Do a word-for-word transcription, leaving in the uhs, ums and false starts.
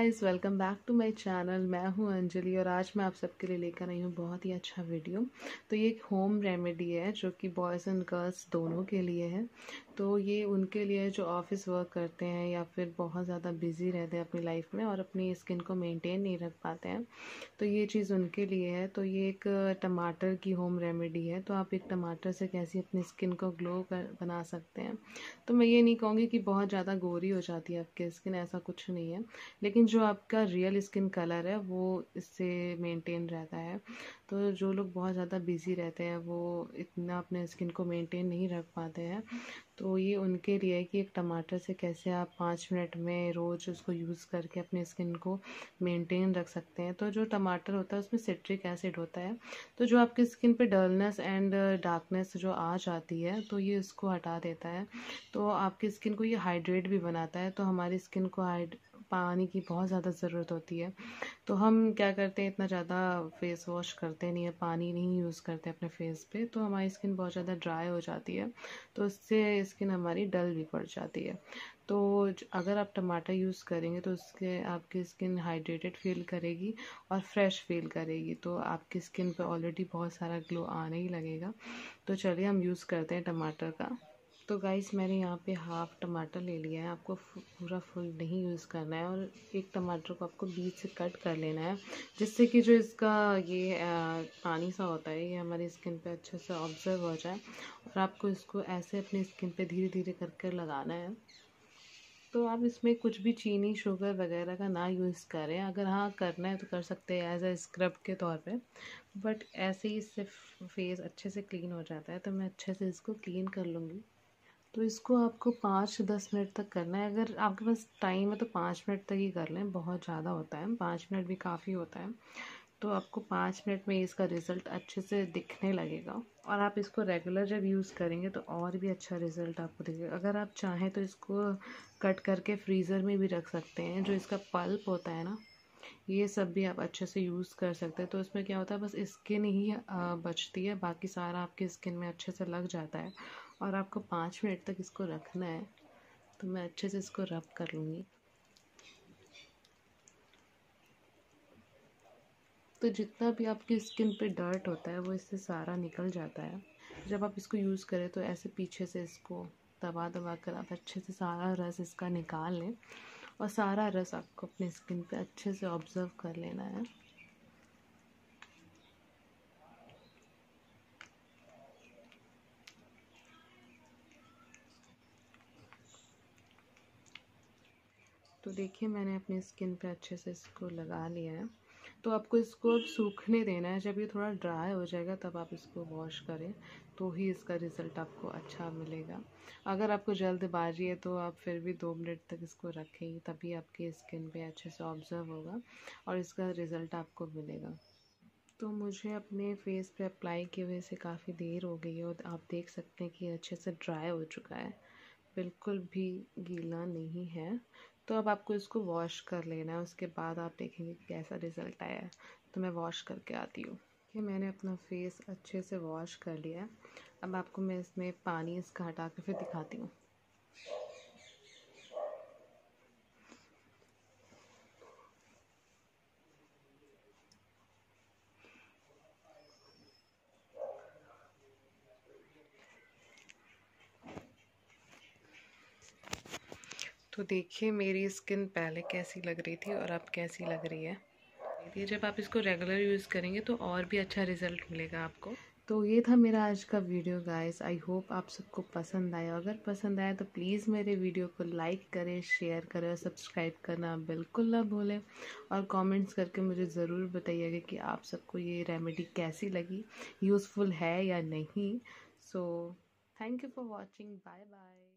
Guys, welcome back to my channel. मैं हूं अंजलि और आज मैं आप सबके लिए लेकर आई हूं बहुत ही अच्छा वीडियो। तो ये एक होम रेमेडी है जो कि बॉयज़ एंड गर्ल्स दोनों के लिए है। तो ये उनके लिए जो ऑफिस वर्क करते हैं या फिर बहुत ज़्यादा बिजी रहते हैं अपनी लाइफ में और अपनी स्किन को मेंटेन नहीं रख पाते हैं, तो ये चीज़ उनके लिए है। तो ये एक टमाटर की होम रेमेडी है। तो आप एक टमाटर से कैसे अपनी स्किन को ग्लो कर बना सकते हैं। तो मैं ये नहीं कहूँगी कि बहुत ज़्यादा गोरी हो जाती है आपकी स्किन, ऐसा कुछ नहीं है, लेकिन जो आपका रियल स्किन कलर है वो इससे मेंटेन रहता है। तो जो लोग बहुत ज़्यादा बिजी रहते हैं वो इतना अपने स्किन को मेंटेन नहीं रख पाते हैं, तो ये उनके लिए है कि एक टमाटर से कैसे आप पाँच मिनट में रोज़ उसको यूज़ करके अपनी स्किन को मेंटेन रख सकते हैं। तो जो टमाटर होता है उसमें सिट्रिक एसिड होता है, तो जो आपकी स्किन पे डलनेस एंड डार्कनेस जो आ जाती है तो ये उसको हटा देता है। तो आपकी स्किन को ये हाइड्रेट भी बनाता है। तो हमारी स्किन को हाइड पानी की बहुत ज़्यादा ज़रूरत होती है। तो हम क्या करते हैं, इतना ज़्यादा फेस वॉश करते नहीं है, पानी नहीं यूज़ करते अपने फेस पे, तो हमारी स्किन बहुत ज़्यादा ड्राई हो जाती है। तो इससे स्किन हमारी डल भी पड़ जाती है। तो अगर आप टमाटर यूज़ करेंगे तो उसके आपकी स्किन हाइड्रेटेड फील करेगी और फ्रेश फील करेगी। तो आपकी स्किन पे ऑलरेडी बहुत सारा ग्लो आने ही लगेगा। तो चलिए हम यूज़ करते हैं टमाटर का। तो गाइस, मैंने यहाँ पे हाफ टमाटर ले लिया है। आपको पूरा फुल नहीं यूज़ करना है और एक टमाटर को आपको बीच से कट कर लेना है, जिससे कि जो इसका ये आ, पानी सा होता है ये हमारी स्किन पे अच्छे से ऑब्जर्व हो जाए। और आपको इसको ऐसे अपनी स्किन पे धीरे धीरे करके लगाना है। तो आप इसमें कुछ भी चीनी शुगर वगैरह का ना यूज़ करें। अगर हाँ करना है तो कर सकते हैं एज अ स्क्रब के तौर पे, बट ऐसे ही इससे फेस अच्छे से क्लीन हो जाता है। तो मैं अच्छे से इसको क्लीन कर लूँगी। तो इसको आपको पाँच से दस मिनट तक करना है। अगर आपके पास टाइम है तो पाँच मिनट तक ही कर लें, बहुत ज़्यादा होता है, पाँच मिनट भी काफ़ी होता है। तो आपको पाँच मिनट में इसका रिज़ल्ट अच्छे से दिखने लगेगा और आप इसको रेगुलर जब यूज़ करेंगे तो और भी अच्छा रिज़ल्ट आपको दिखेगा। अगर आप चाहें तो इसको कट करके फ्रीज़र में भी रख सकते हैं। जो इसका पल्प होता है ना, ये सब भी आप अच्छे से यूज़ कर सकते हैं। तो इसमें क्या होता है, बस स्किन ही बचती है, बाकी सारा आपकी स्किन में अच्छे से लग जाता है। और आपको पाँच मिनट तक इसको रखना है। तो मैं अच्छे से इसको रब कर लूँगी। तो जितना भी आपकी स्किन पे डर्ट होता है वो इससे सारा निकल जाता है। जब आप इसको यूज़ करें तो ऐसे पीछे से इसको दबा दबा कर आप अच्छे से सारा रस इसका निकाल लें और सारा रस आपको अपनी स्किन पे अच्छे से ऑब्जर्व कर लेना है। तो देखिए, मैंने अपनी स्किन पे अच्छे से इसको लगा लिया है। तो आपको इसको अब सूखने देना है। जब ये थोड़ा ड्राई हो जाएगा तब आप इसको वॉश करें, तो ही इसका रिज़ल्ट आपको अच्छा मिलेगा। अगर आपको जल्दबाजी है तो आप फिर भी दो मिनट तक इसको रखें, तभी आपकी स्किन पे अच्छे से ऑब्जर्व होगा और इसका रिज़ल्ट आपको मिलेगा। तो मुझे अपने फेस पे अप्लाई किए हुए से काफ़ी देर हो गई है और आप देख सकते हैं कि अच्छे से ड्राई हो चुका है, बिल्कुल भी गीला नहीं है। तो अब आपको इसको वॉश कर लेना है, उसके बाद आप देखेंगे कि कैसा रिज़ल्ट आया है। तो मैं वॉश करके आती हूँ कि मैंने अपना फेस अच्छे से वॉश कर लिया है। अब आपको मैं इसमें पानी इसका हटा के फिर दिखाती हूँ। तो देखिए, मेरी स्किन पहले कैसी लग रही थी और अब कैसी लग रही है। ये जब आप इसको रेगुलर यूज़ करेंगे तो और भी अच्छा रिज़ल्ट मिलेगा आपको। तो ये था मेरा आज का वीडियो गाइस। आई होप आप सबको पसंद आया। अगर पसंद आया तो प्लीज़ मेरे वीडियो को लाइक करें, शेयर करें और सब्सक्राइब करना बिल्कुल ना भूलें। और कमेंट्स करके मुझे ज़रूर बताइएगा कि आप सबको ये रेमेडी कैसी लगी, यूज़फुल है या नहीं। So thank you for watching. Bye bye.